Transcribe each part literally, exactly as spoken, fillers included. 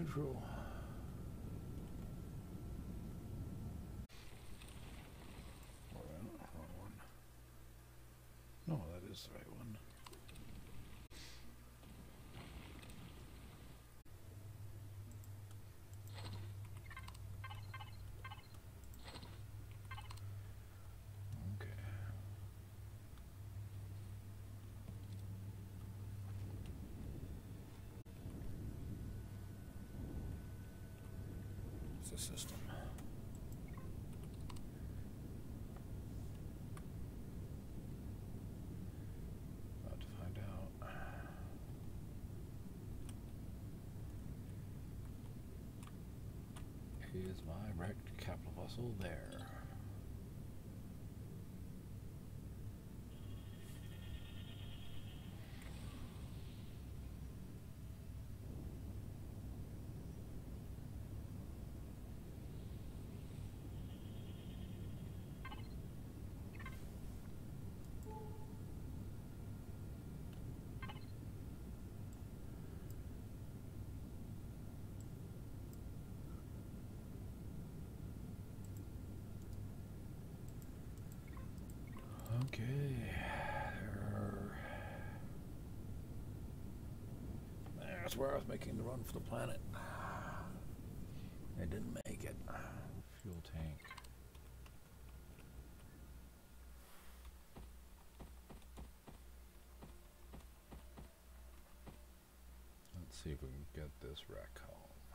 neutral. Wrong one. No, that is the right one. The system. About to find out. Is my wrecked capital vessel there? Okay, there are... That's where I was making the run for the planet. I didn't make it. Fuel tank. Let's see if we can get this wreck home.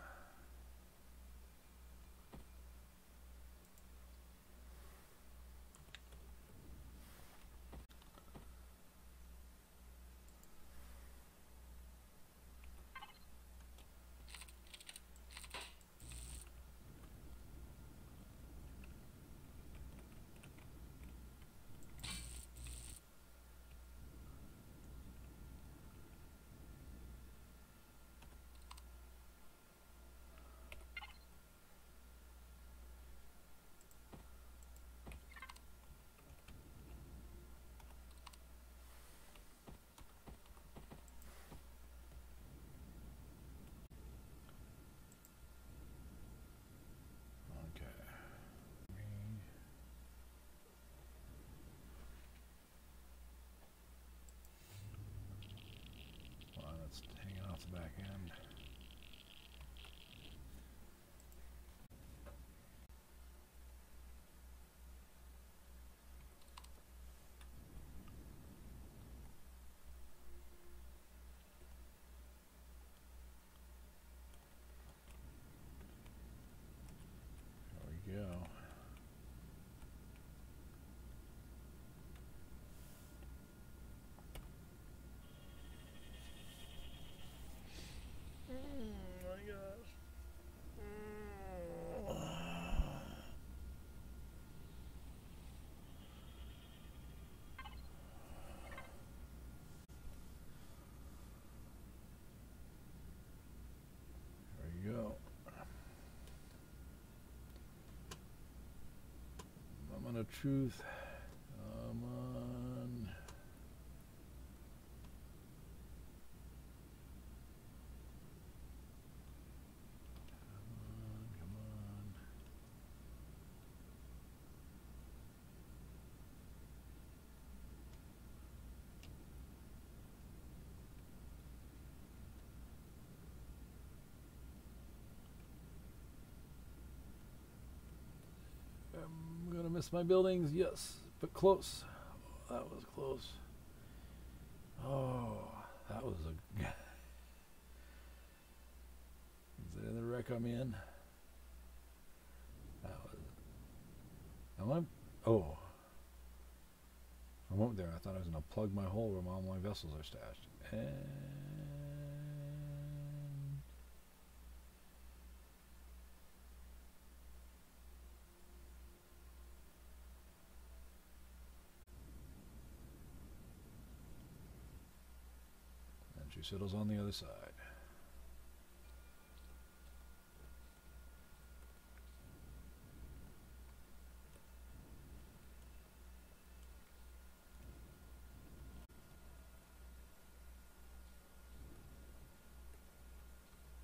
Hanging off the back end. There we go. Moment of truth. Come on. Come on, come on. I'm gonna miss my buildings, yes, but close. Oh, that was close. Oh, that was a... Is it in the wreck I'm in? That was... Am I... Oh. I went there. I thought I was going to plug my hole where all my vessels are stashed. And... She settles on the other side.